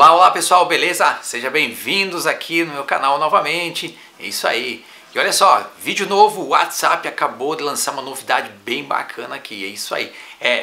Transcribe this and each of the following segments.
Olá, olá pessoal, beleza? Sejam bem-vindos aqui no meu canal novamente. É isso aí. E olha só, vídeo novo, o WhatsApp acabou de lançar uma novidade bem bacana aqui. É isso aí.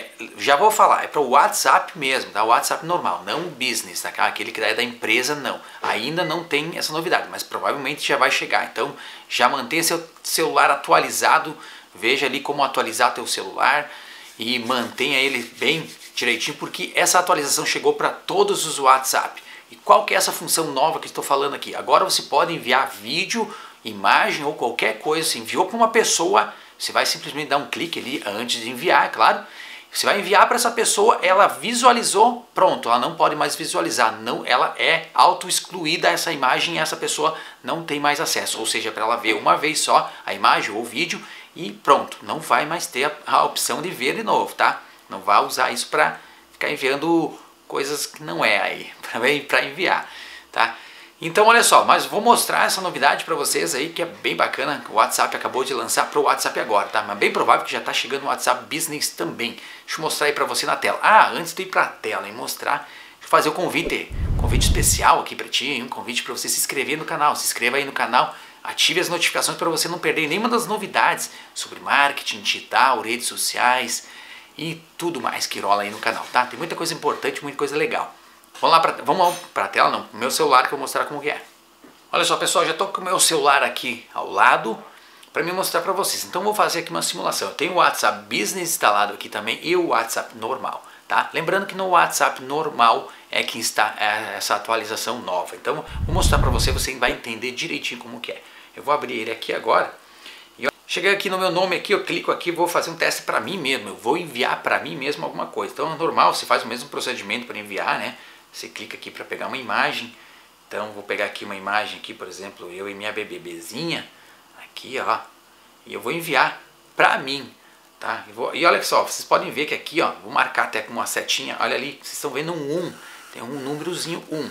Já vou falar, é para o WhatsApp mesmo, tá? O WhatsApp normal, não o business, tá? Aquele que é da empresa, não. Ainda não tem essa novidade, mas provavelmente já vai chegar. Então, já mantenha seu celular atualizado. Veja ali como atualizar teu celular e mantenha ele bem direitinho, porque essa atualização chegou para todos os WhatsApp. E qual que é essa função nova que estou falando aqui? Agora você pode enviar vídeo, imagem ou qualquer coisa. Se enviou para uma pessoa, você vai simplesmente dar um clique ali antes de enviar, é claro. Você vai enviar para essa pessoa, ela visualizou, pronto, ela não pode mais visualizar, não, ela é auto-excluída essa imagem e essa pessoa não tem mais acesso. Ou seja, para ela ver uma vez só a imagem ou o vídeo e pronto, não vai mais ter a opção de ver de novo, tá? Não vai usar isso para ficar enviando coisas que não é aí, para enviar, tá? Então olha só, mas vou mostrar essa novidade para vocês aí que é bem bacana. O WhatsApp acabou de lançar para o WhatsApp agora, tá? Mas bem provável que já está chegando o WhatsApp Business também. Deixa eu mostrar aí para você na tela. Ah, antes de ir para a tela e mostrar, deixa eu fazer o convite especial aqui para ti, um convite para você se inscrever no canal. Se inscreva aí no canal, ative as notificações para você não perder nenhuma das novidades sobre marketing digital, redes sociais e tudo mais que rola aí no canal, tá? Tem muita coisa importante, muita coisa legal. Vamos para a tela, não, pro meu celular que eu vou mostrar como que é. Olha só pessoal, já estou com o meu celular aqui ao lado para me mostrar para vocês. Então vou fazer aqui uma simulação. Eu tenho o WhatsApp Business instalado aqui também e o WhatsApp normal, tá? Lembrando que no WhatsApp normal é que está essa atualização nova. Então vou mostrar para você, você vai entender direitinho como que é. Eu vou abrir ele aqui agora. Cheguei aqui no meu nome aqui, eu clico aqui, vou fazer um teste para mim mesmo, eu vou enviar para mim mesmo alguma coisa. Então é normal, você faz o mesmo procedimento para enviar, né? Você clica aqui para pegar uma imagem. Então vou pegar aqui uma imagem aqui, por exemplo, eu e minha bebezinha, aqui ó, e eu vou enviar para mim, tá? E olha só, vocês podem ver que aqui ó, vou marcar até com uma setinha, olha ali, vocês estão vendo um 1, tem um númerozinho 1.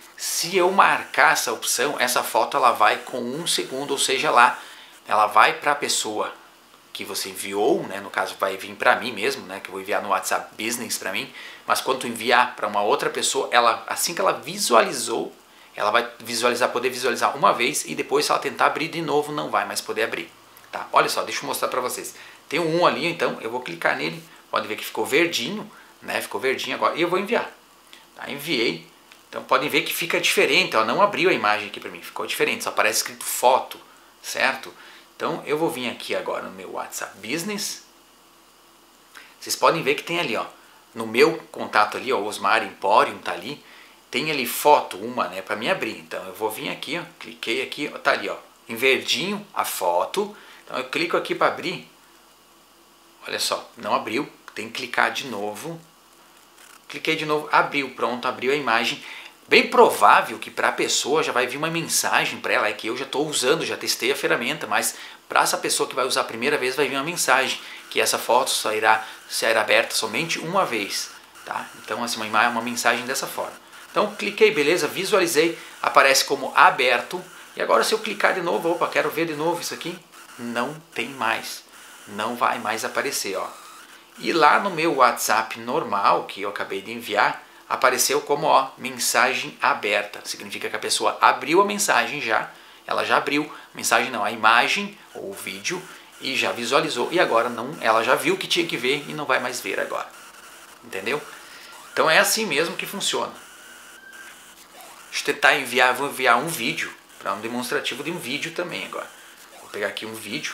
Se eu marcar essa opção, essa foto ela vai com 1 segundo, ou seja lá, ela vai para a pessoa que você enviou, né? No caso vai vir para mim mesmo, né? Que eu vou enviar no WhatsApp Business para mim. Mas quando tu enviar para uma outra pessoa, ela, assim que ela visualizou, ela vai poder visualizar uma vez e depois se ela tentar abrir de novo, não vai mais poder abrir, tá? Olha só, deixa eu mostrar para vocês. Tem um 1 ali, então eu vou clicar nele, pode ver que ficou verdinho, né? Ficou verdinho agora e eu vou enviar. Tá? Enviei. Então podem ver que fica diferente, ó, não abriu a imagem aqui para mim, ficou diferente, só aparece escrito foto, certo? Então eu vou vir aqui agora no meu WhatsApp Business. Vocês podem ver que tem ali, ó, no meu contato ali, ó, Osmar Emporium tá ali. Tem ali foto, uma, né, para me abrir. Então eu vou vir aqui, ó, cliquei aqui, ó, tá ali, ó, em verdinho a foto. Então eu clico aqui para abrir. Olha só, não abriu, tem que clicar de novo. Cliquei de novo, abriu, pronto, abriu a imagem. Bem provável que para a pessoa já vai vir uma mensagem para ela, é que eu já estou usando, já testei a ferramenta, mas para essa pessoa que vai usar a primeira vez vai vir uma mensagem que essa foto só irá ser aberta somente uma vez, tá? Então assim, uma mensagem dessa forma. Então cliquei, beleza, visualizei, aparece como aberto e agora se eu clicar de novo, opa, quero ver de novo isso aqui, não tem mais, não vai mais aparecer, ó. E lá no meu WhatsApp normal que eu acabei de enviar, apareceu como ó, mensagem aberta. Significa que a pessoa abriu a mensagem já, ela já abriu, mensagem não, a imagem ou o vídeo e já visualizou e agora não, ela já viu que tinha que ver e não vai mais ver agora. Entendeu? Então é assim mesmo que funciona. Deixa eu tentar enviar, vou enviar um vídeo, para um demonstrativo de um vídeo também agora. Vou pegar aqui um vídeo,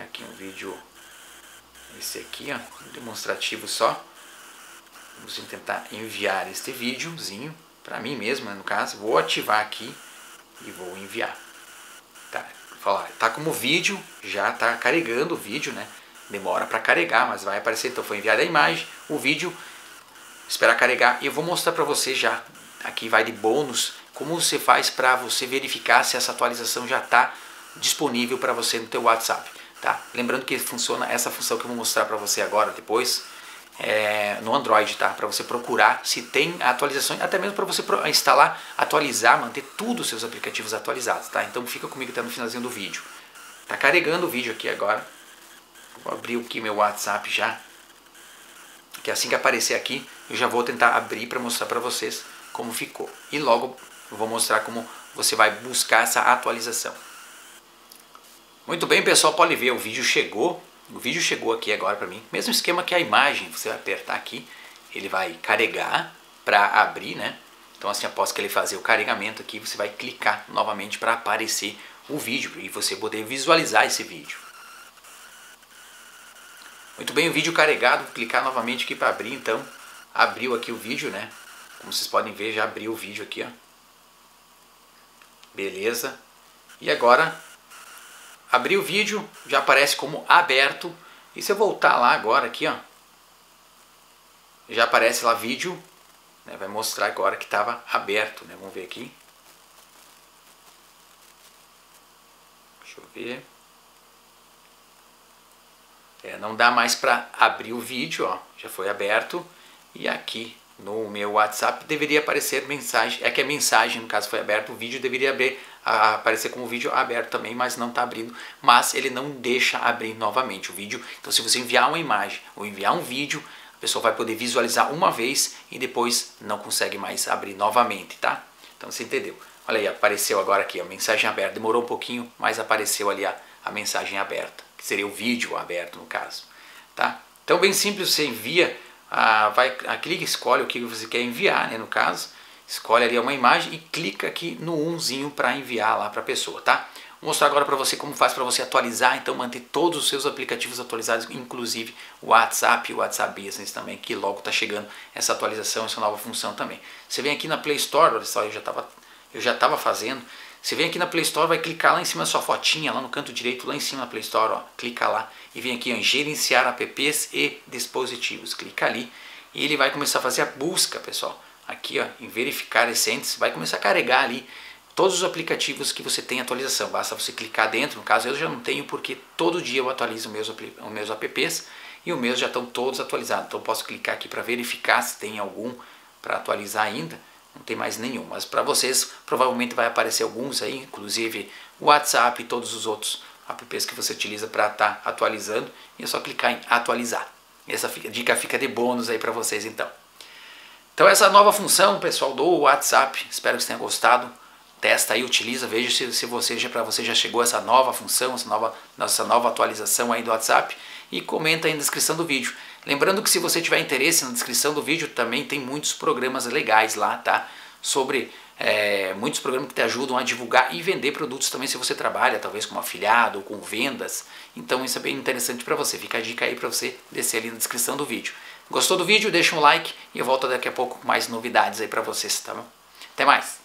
esse aqui, ó, um demonstrativo só. Vamos tentar enviar este videozinho para mim mesmo, né, no caso. Vou ativar aqui e vou enviar. Tá, falar, tá como vídeo, já tá carregando o vídeo, né? Demora para carregar, mas vai aparecer. Então foi enviada a imagem, o vídeo, esperar carregar e eu vou mostrar para você já. Aqui vai de bônus como você faz para você verificar se essa atualização já está disponível para você no teu WhatsApp, tá? Lembrando que funciona essa função que eu vou mostrar para você agora depois. No Android, tá? Para você procurar se tem atualizações, até mesmo para você instalar, atualizar, manter tudo os seus aplicativos atualizados, tá? Então fica comigo até no finalzinho do vídeo. Tá carregando o vídeo aqui agora. Vou abrir aqui meu WhatsApp já. Que assim que aparecer aqui, eu já vou tentar abrir para mostrar para vocês como ficou. E logo eu vou mostrar como você vai buscar essa atualização. Muito bem, pessoal, pode ver, o vídeo chegou aqui agora para mim. Mesmo esquema que a imagem, você vai apertar aqui, ele vai carregar para abrir, né? Então assim, após que ele fazer o carregamento aqui, você vai clicar novamente para aparecer o vídeo e você poder visualizar esse vídeo. Muito bem, o vídeo carregado, vou clicar novamente aqui para abrir, então abriu aqui o vídeo, né? Como vocês podem ver, já abriu o vídeo aqui, ó. Beleza. E agora, abrir o vídeo, já aparece como aberto. E se eu voltar lá agora aqui, ó, já aparece lá vídeo, né? Vai mostrar agora que estava aberto, né? Vamos ver aqui. Deixa eu ver. Não dá mais para abrir o vídeo, ó, já foi aberto. E aqui no meu WhatsApp deveria aparecer mensagem, que a mensagem no caso foi aberta, o vídeo deveria aparecer como vídeo aberto também, mas não está abrindo, mas ele não deixa abrir novamente o vídeo. Então se você enviar uma imagem ou enviar um vídeo, a pessoa vai poder visualizar uma vez e depois não consegue mais abrir novamente, tá? Então você entendeu. Olha aí, apareceu agora aqui a mensagem aberta, demorou um pouquinho, mas apareceu ali a mensagem aberta, que seria o vídeo aberto no caso, tá? Então bem simples, você envia, clica, escolhe o que você quer enviar, né, no caso, escolhe ali uma imagem e clica aqui no umzinho para enviar lá para a pessoa, tá? Vou mostrar agora para você como faz para você atualizar, então manter todos os seus aplicativos atualizados, inclusive o WhatsApp e o WhatsApp Business também, que logo está chegando essa atualização, essa nova função também. Você vem aqui na Play Store, olha só, eu já estava fazendo. Você vem aqui na Play Store, vai clicar lá em cima da sua fotinha, lá no canto direito, lá em cima da Play Store, ó, clica lá e vem aqui em gerenciar apps e dispositivos. Clica ali e ele vai começar a fazer a busca, pessoal. Aqui, ó, em verificar recentes, vai começar a carregar ali todos os aplicativos que você tem atualização. Basta você clicar dentro, no caso eu já não tenho porque todo dia eu atualizo os meus apps e os meus já estão todos atualizados. Então eu posso clicar aqui para verificar se tem algum para atualizar ainda. Não tem mais nenhum, mas para vocês provavelmente vai aparecer alguns aí, inclusive o WhatsApp e todos os outros apps que você utiliza para estar atualizando. E é só clicar em atualizar. Essa dica fica de bônus aí para vocês então. Então essa nova função, pessoal, do WhatsApp, espero que vocês tenham gostado. Testa aí, utiliza, veja se para você já chegou essa nova função, essa nova atualização aí do WhatsApp e comenta aí na descrição do vídeo. Lembrando que se você tiver interesse, na descrição do vídeo também tem muitos programas legais lá, tá? Sobre muitos programas que te ajudam a divulgar e vender produtos também se você trabalha, talvez como afiliado ou com vendas. Então isso é bem interessante para você. Fica a dica aí para você descer ali na descrição do vídeo. Gostou do vídeo? Deixa um like e eu volto daqui a pouco com mais novidades aí para vocês, tá bom? Até mais!